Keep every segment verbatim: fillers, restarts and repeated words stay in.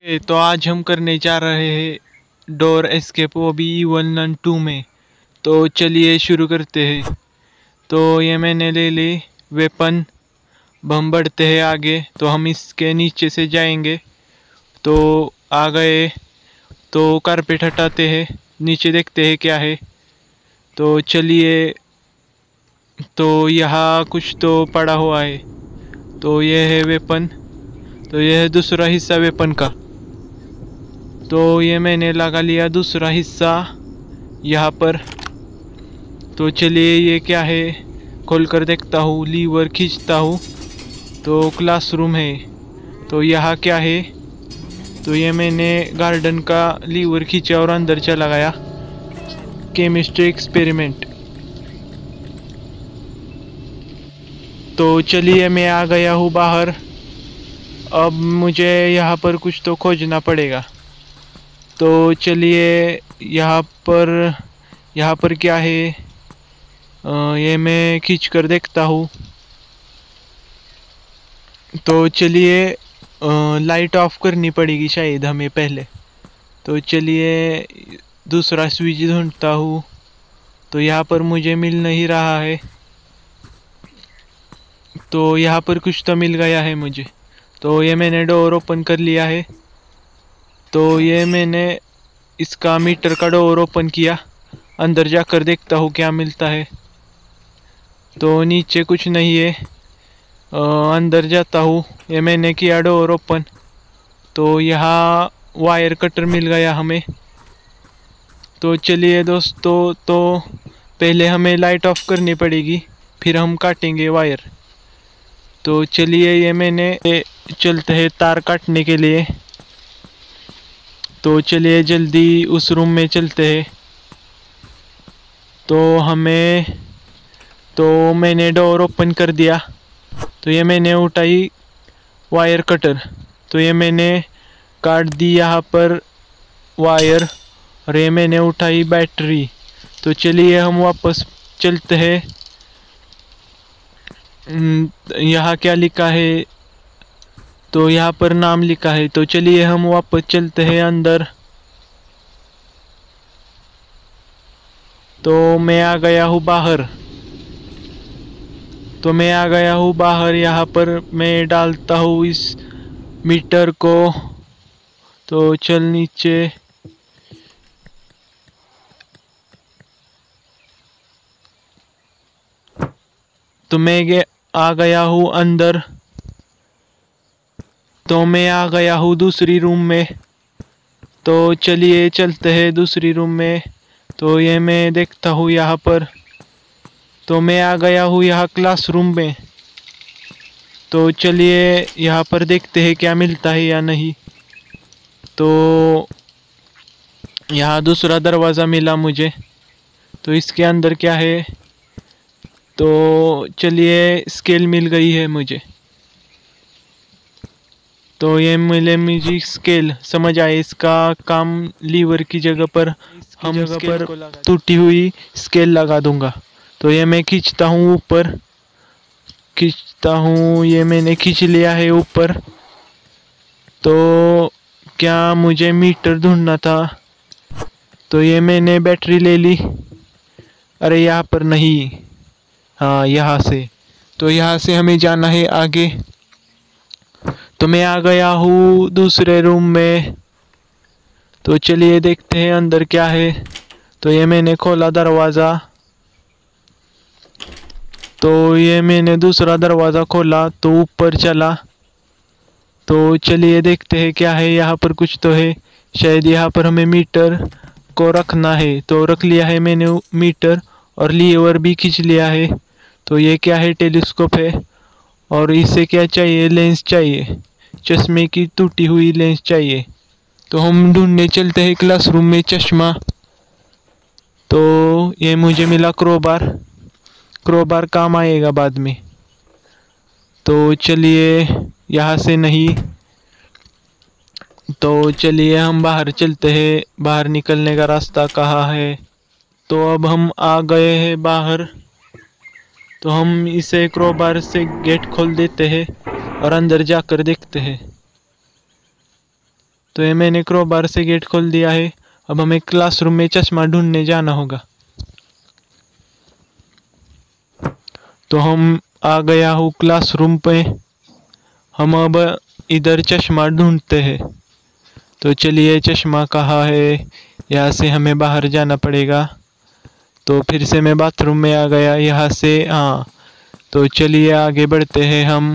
ए, तो आज हम करने जा रहे हैं डोर एस्केप, वो भी ई वन एंड टू में। तो चलिए शुरू करते हैं। तो ये मैंने ले ली वेपन। अब हम बढ़ते हैं आगे। तो हम इसके नीचे से जाएंगे। तो आ गए। तो कारपेट हटाते हैं, नीचे देखते हैं क्या है। तो चलिए। तो यहाँ कुछ तो पड़ा हुआ है। तो ये है वेपन। तो यह है दूसरा हिस्सा वेपन का। तो ये मैंने लगा लिया दूसरा हिस्सा यहाँ पर। तो चलिए ये क्या है, खोल कर देखता हूँ, लीवर खींचता हूँ। तो क्लासरूम है। तो यहाँ क्या है, तो ये मैंने गार्डन का लीवर खींचा और अंदर चला गया। Chemistry experiment. तो चलिए मैं आ गया हूँ बाहर। अब मुझे यहाँ पर कुछ तो खोजना पड़ेगा। तो चलिए यहाँ पर यहाँ पर क्या है, आ, ये मैं खींच कर देखता हूँ। तो चलिए लाइट ऑफ करनी पड़ेगी शायद हमें पहले। तो चलिए दूसरा स्विच ढूंढता हूँ। तो यहाँ पर मुझे मिल नहीं रहा है। तो यहाँ पर कुछ तो मिल गया है मुझे। तो ये मैंने डोर ओपन कर लिया है। तो ये मैंने इसका मीटर का डोर ओपन किया। अंदर जाकर देखता हूँ क्या मिलता है। तो नीचे कुछ नहीं है। आ, अंदर जाता हूँ। ये मैंने किया डोर ओपन। तो यहाँ वायर कटर मिल गया हमें। तो चलिए दोस्तों, तो पहले हमें लाइट ऑफ करनी पड़ेगी, फिर हम काटेंगे वायर। तो चलिए ये मैंने चलते हैं तार काटने के लिए। तो चलिए जल्दी उस रूम में चलते हैं। तो हमें तो मैंने डोर ओपन कर दिया। तो ये मैंने उठाई वायर कटर। तो ये मैंने काट दी यहाँ पर वायर। और ये मैंने उठाई बैटरी। तो चलिए हम वापस चलते हैं। यहाँ क्या लिखा है, तो यहाँ पर नाम लिखा है। तो चलिए हम वापस चलते हैं अंदर। तो मैं आ गया हूँ बाहर। तो मैं आ गया हूँ बाहर। यहाँ पर मैं डालता हूँ इस मीटर को। तो चल नीचे। तो मैं गे आ गया हूँ अंदर। तो मैं आ गया हूँ दूसरी रूम में। तो चलिए चलते हैं दूसरी रूम में। तो ये मैं देखता हूँ यहाँ पर। तो मैं आ गया हूँ यहाँ क्लासरूम में। तो चलिए यहाँ पर देखते हैं क्या मिलता है या नहीं। तो यहाँ दूसरा दरवाज़ा मिला मुझे। तो इसके अंदर क्या है, तो चलिए स्केल मिल गई है मुझे। तो ये मिले मुझे स्केल, समझ आए इसका काम। लीवर की जगह पर हम जगह पर टूटी हुई स्केल लगा दूंगा। तो ये मैं खींचता हूँ ऊपर, खींचता हूँ। ये मैंने खींच लिया है ऊपर। तो क्या मुझे मीटर ढूंढना था। तो ये मैंने बैटरी ले ली। अरे यहाँ पर नहीं, हाँ यहाँ से। तो यहाँ से हमें जाना है आगे। तो मैं आ गया हूँ दूसरे रूम में। तो चलिए देखते हैं अंदर क्या है। तो ये मैंने खोला दरवाज़ा। तो ये मैंने दूसरा दरवाज़ा खोला तो ऊपर चला। तो चलिए देखते हैं क्या है। यहाँ पर कुछ तो है, शायद यहाँ पर हमें मीटर को रखना है। तो रख लिया है मैंने मीटर, और लीवर भी खींच लिया है। तो ये क्या है, टेलीस्कोप है। और इसे क्या चाहिए, लेंस चाहिए, चश्मे की टूटी हुई लेंस चाहिए। तो हम ढूंढने चलते हैं क्लासरूम में चश्मा। तो ये मुझे मिला क्रोबार। क्रोबार काम आएगा बाद में। तो चलिए यहाँ से नहीं। तो चलिए हम बाहर चलते हैं। बाहर निकलने का रास्ता कहाँ है। तो अब हम आ गए हैं बाहर। तो हम इसे क्रोबार से गेट खोल देते हैं और अंदर जाकर देखते हैं। तो ये मैंने क्रोबार से गेट खोल दिया है। अब हमें क्लासरूम में चश्मा ढूंढने जाना होगा। तो हम आ गया हूँ क्लासरूम पे। हम अब इधर चश्मा ढूंढते हैं। तो चलिए, चश्मा कहाँ है? यहाँ से हमें बाहर जाना पड़ेगा। तो फिर से मैं बाथरूम में आ गया यहाँ से। हाँ, तो चलिए आगे बढ़ते हैं हम।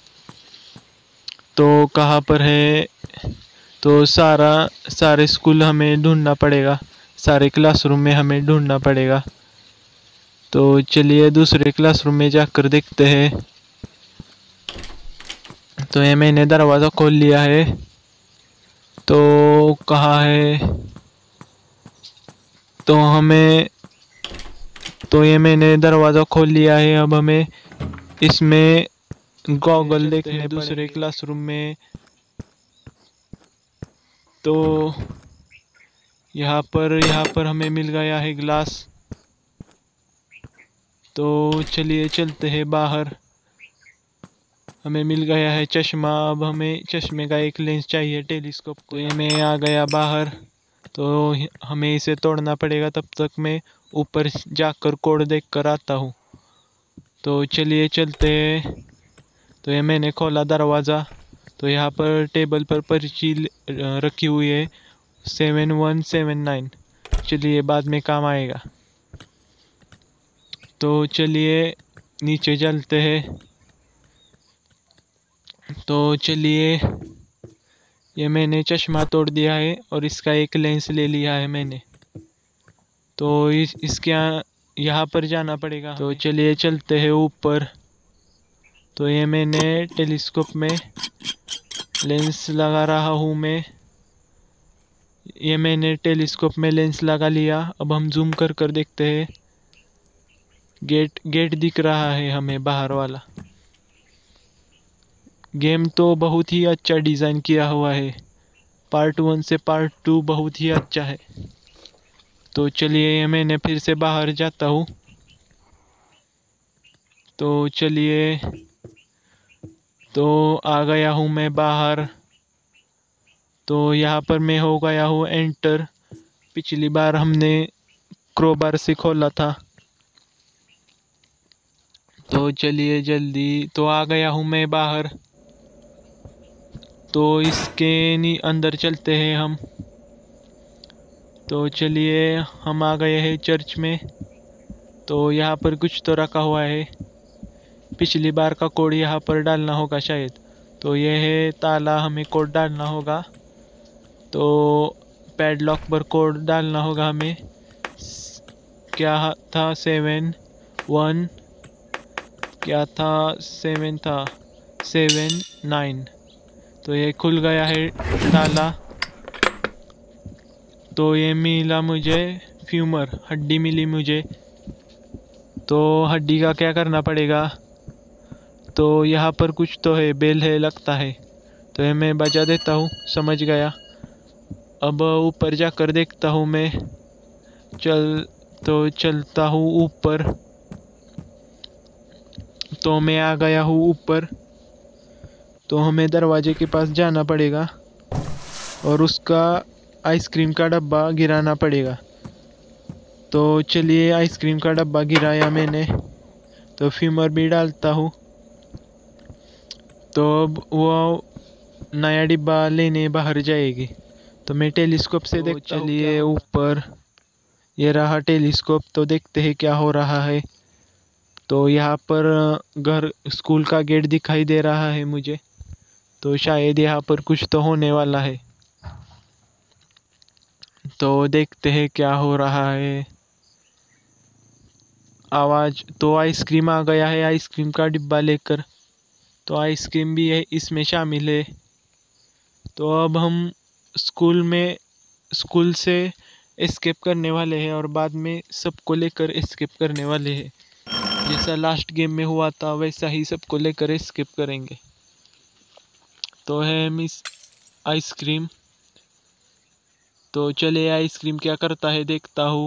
तो कहाँ पर है? तो सारा सारे स्कूल हमें ढूंढना पड़ेगा, सारे क्लासरूम में हमें ढूंढना पड़ेगा। तो चलिए दूसरे क्लासरूम में जाकर देखते हैं। तो ये मैंने दरवाज़ा खोल लिया है। तो कहाँ है? तो हमें तो ये मैंने दरवाज़ा खोल लिया है। अब हमें इसमें गॉगल देखने दूसरे क्लासरूम में। तो यहाँ पर यहाँ पर हमें मिल गया है ग्लास। तो चलिए चलते हैं बाहर। हमें मिल गया है चश्मा। अब हमें चश्मे का एक लेंस चाहिए, टेलीस्कोप। तो ये मैं आ गया बाहर। तो हमें इसे तोड़ना पड़ेगा। तब तक मैं ऊपर जाकर कोड देख कर आता हूँ। तो चलिए चलते हैं। तो ये मैंने खोला दरवाज़ा। तो यहाँ पर टेबल पर पर्ची रखी हुई है, सेवन वन सेवन नाइन। चलिए बाद में काम आएगा। तो चलिए नीचे चलते हैं। तो चलिए, ये मैंने चश्मा तोड़ दिया है और इसका एक लेंस ले लिया है मैंने। तो इस इसके यहाँ पर जाना पड़ेगा। तो चलिए चलते हैं ऊपर। तो ये मैंने टेलीस्कोप में लेंस लगा रहा हूँ मैं। ये मैंने टेलीस्कोप में लेंस लगा लिया। अब हम जूम कर कर देखते हैं। गेट गेट दिख रहा है हमें, बाहर वाला। गेम तो बहुत ही अच्छा डिज़ाइन किया हुआ है। पार्ट वन से पार्ट टू बहुत ही अच्छा है। तो चलिए, ये मैंने फिर से बाहर जाता हूँ। तो चलिए, तो आ गया हूँ मैं बाहर। तो यहाँ पर मैं हो गया हूँ एंटर। पिछली बार हमने क्रोबार से खोला था। तो चलिए जल्दी, तो आ गया हूँ मैं बाहर। तो इसके नी अंदर चलते हैं हम। तो चलिए, हम आ गए हैं चर्च में। तो यहाँ पर कुछ तो रखा हुआ है। पिछली बार का कोड यहाँ पर डालना होगा शायद। तो ये है ताला, हमें कोड डालना होगा। तो पैडलॉक पर कोड डालना होगा हमें। क्या था? सेवन वन, क्या था? सेवन था, सेवन नाइन। तो ये खुल गया है ताला। तो ये मिला मुझे फ्यूमर, हड्डी मिली मुझे। तो हड्डी का क्या करना पड़ेगा? तो यहाँ पर कुछ तो है, बेल है लगता है। तो ये मैं बजा देता हूँ, समझ गया। अब ऊपर जाकर देखता हूँ मैं। चल तो चलता हूँ ऊपर। तो मैं आ गया हूँ ऊपर। तो हमें दरवाजे के पास जाना पड़ेगा और उसका आइसक्रीम का डब्बा गिराना पड़ेगा। तो चलिए, आइसक्रीम का डब्बा गिराया मैंने। तो फ्यूमर भी डालता हूँ। तो अब वो नया डिब्बा लेने बाहर जाएगी। तो मैं टेलीस्कोप से तो देखता हूँ। चलिए ऊपर, ये रहा टेलीस्कोप। तो देखते हैं क्या हो रहा है। तो यहाँ पर घर स्कूल का गेट दिखाई दे रहा है मुझे। तो शायद यहाँ पर कुछ तो होने वाला है। तो देखते हैं क्या हो रहा है। आवाज़, तो आइसक्रीम आ गया है, आइसक्रीम का डिब्बा लेकर। तो आइसक्रीम भी है इसमें शामिल है। तो अब हम स्कूल में स्कूल से एस्केप करने वाले हैं और बाद में सबको लेकर एस्केप करने वाले हैं। जैसा लास्ट गेम में हुआ था वैसा ही सबको लेकर एस्केप करेंगे। तो है मिस आइसक्रीम। तो चले, आइसक्रीम क्या करता है देखता हूँ।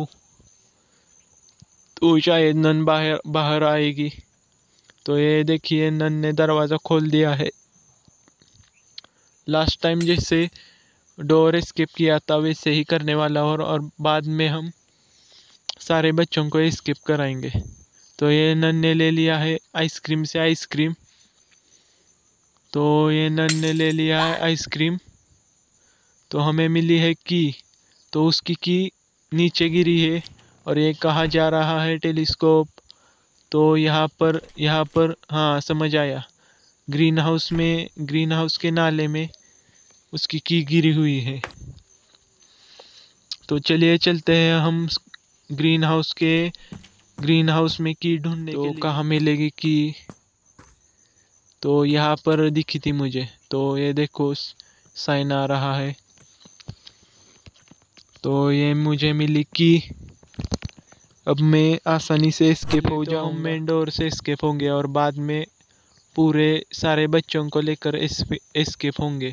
तो शायद नन बाहर बाहर आएगी। तो ये देखिए, नन ने दरवाज़ा खोल दिया है। लास्ट टाइम जैसे डोर एस्केप किया था वैसे ही करने वाला और और बाद में हम सारे बच्चों को एस्केप कराएंगे। तो ये नन ने ले लिया है आइसक्रीम से आइसक्रीम। तो ये नन ने ले लिया है आइसक्रीम। तो हमें मिली है की। तो उसकी की नीचे गिरी है और ये कहाँ जा रहा है टेलीस्कोप। तो यहाँ पर यहाँ पर हाँ समझ आया, ग्रीन हाउस में, ग्रीन हाउस के नाले में उसकी की गिरी हुई है। तो चलिए चलते हैं हम ग्रीन हाउस के ग्रीन हाउस में की ढूंढने के लिए। तो कहाँ मिलेगी की। तो यहाँ पर दिखी थी मुझे। तो ये देखो साइन आ रहा है। तो ये मुझे मिली की। अब मैं आसानी से एस्केप हो जाऊँ। हम मेन डोर से एस्केप होंगे और बाद में पूरे सारे बच्चों को लेकर एस्केप होंगे।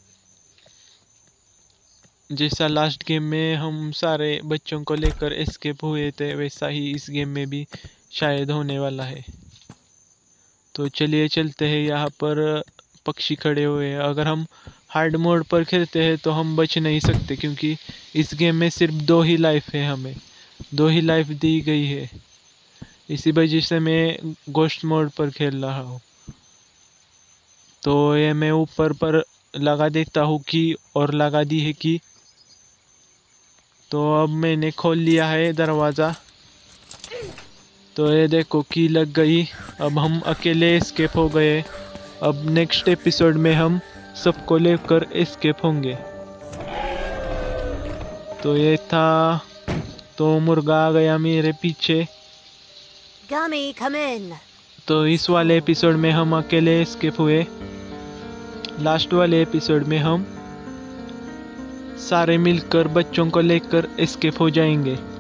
जैसा लास्ट गेम में हम सारे बच्चों को लेकर एस्केप हुए थे वैसा ही इस गेम में भी शायद होने वाला है। तो चलिए चलते हैं। यहाँ पर पक्षी खड़े हुए हैं। अगर हम हार्ड मोड पर खेलते हैं तो हम बच नहीं सकते क्योंकि इस गेम में सिर्फ दो ही लाइफ है, हमें दो ही लाइफ दी गई है। इसी वजह से मैं गोस्ट मोड पर खेल रहा हूँ। तो ये मैं ऊपर पर लगा देता हूँ की और लगा दी है की। तो अब मैंने खोल लिया है दरवाज़ा। तो ये देखो की लग गई। अब हम अकेले एस्केप हो गए। अब नेक्स्ट एपिसोड में हम सबको लेकर एस्केप होंगे। तो ये था। तो मुर्गा आ गया मेरे पीछे। Gummy, come in. तो इस वाले एपिसोड में हम अकेले एस्केप हुए। लास्ट वाले एपिसोड में हम सारे मिलकर बच्चों को लेकर एस्केप हो जाएंगे।